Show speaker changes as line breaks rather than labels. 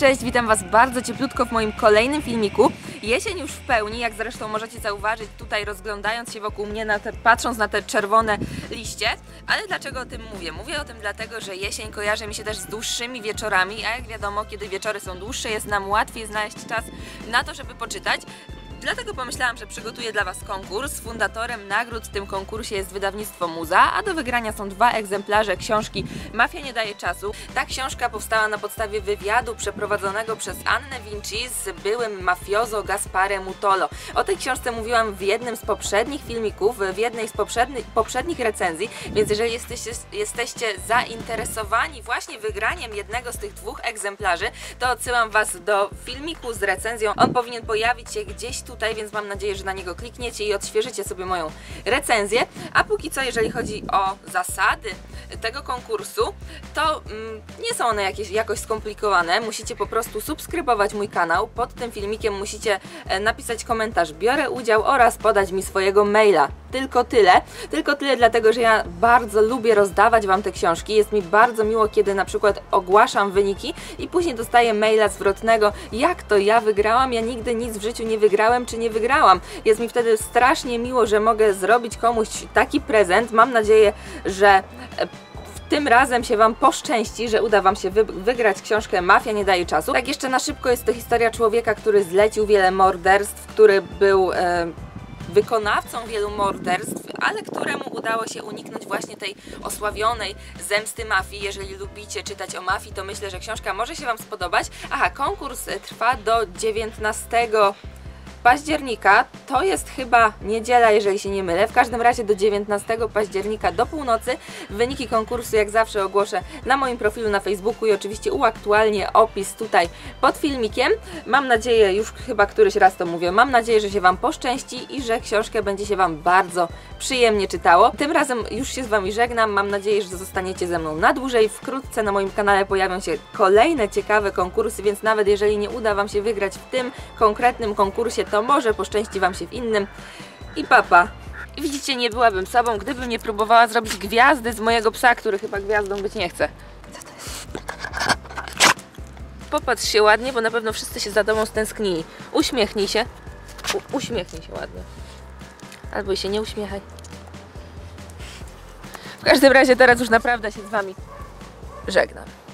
Cześć, witam Was bardzo cieplutko w moim kolejnym filmiku. Jesień już w pełni, jak zresztą możecie zauważyć tutaj, rozglądając się wokół mnie, patrząc na te czerwone liście. Ale dlaczego o tym mówię? Mówię o tym dlatego, że jesień kojarzy mi się też z dłuższymi wieczorami, a jak wiadomo, kiedy wieczory są dłuższe, jest nam łatwiej znaleźć czas na to, żeby poczytać. Dlatego pomyślałam, że przygotuję dla Was konkurs. Fundatorem nagród w tym konkursie jest wydawnictwo Muza, a do wygrania są 2 egzemplarze książki Mafia nie daje czasu. Ta książka powstała na podstawie wywiadu przeprowadzonego przez Annę Vinci z byłym mafiozo Gasparem Mutolo. O tej książce mówiłam w jednym z poprzednich filmików, w jednej z poprzednich recenzji, więc jeżeli jesteście zainteresowani właśnie wygraniem jednego z tych 2 egzemplarzy, to odsyłam Was do filmiku z recenzją. On powinien pojawić się gdzieś tutaj, więc mam nadzieję, że na niego klikniecie i odświeżycie sobie moją recenzję. A póki co, jeżeli chodzi o zasady tego konkursu, to nie są one jakoś skomplikowane. Musicie po prostu subskrybować mój kanał. Pod tym filmikiem musicie napisać komentarz "biorę udział" oraz podać mi swojego maila. Tylko tyle. Tylko tyle, dlatego że ja bardzo lubię rozdawać Wam te książki. Jest mi bardzo miło, kiedy na przykład ogłaszam wyniki i później dostaję maila zwrotnego, jak to ja wygrałam, ja nigdy nic w życiu nie wygrałem czy nie wygrałam. Jest mi wtedy strasznie miło, że mogę zrobić komuś taki prezent. Mam nadzieję, że tym razem się Wam poszczęści, że uda Wam się wygrać książkę Mafia nie daje czasu. Tak jeszcze na szybko, jest to historia człowieka, który zlecił wiele morderstw, który był wykonawcą wielu morderstw, ale któremu udało się uniknąć właśnie tej osławionej zemsty mafii. Jeżeli lubicie czytać o mafii, to myślę, że książka może się Wam spodobać. Aha, konkurs trwa do 19 października, to jest chyba niedziela, jeżeli się nie mylę. W każdym razie do 19 października do północy. Wyniki konkursu jak zawsze ogłoszę na moim profilu na Facebooku i oczywiście uaktualnię opis tutaj pod filmikiem. Mam nadzieję, już chyba któryś raz to mówię, mam nadzieję, że się Wam poszczęści i że książkę będzie się Wam bardzo przyjemnie czytało. Tym razem już się z Wami żegnam. Mam nadzieję, że zostaniecie ze mną na dłużej. Wkrótce na moim kanale pojawią się kolejne ciekawe konkursy, więc nawet jeżeli nie uda Wam się wygrać w tym konkretnym konkursie, to może poszczęści Wam się w innym. I papa. I widzicie, nie byłabym sobą, gdybym nie próbowała zrobić gwiazdy z mojego psa, który chyba gwiazdą być nie chce. Co to jest? Popatrz się ładnie, bo na pewno wszyscy się za Tobą stęsknili. Uśmiechnij się. Uśmiechnij się ładnie. Albo się nie uśmiechaj. W każdym razie teraz już naprawdę się z Wami żegnam.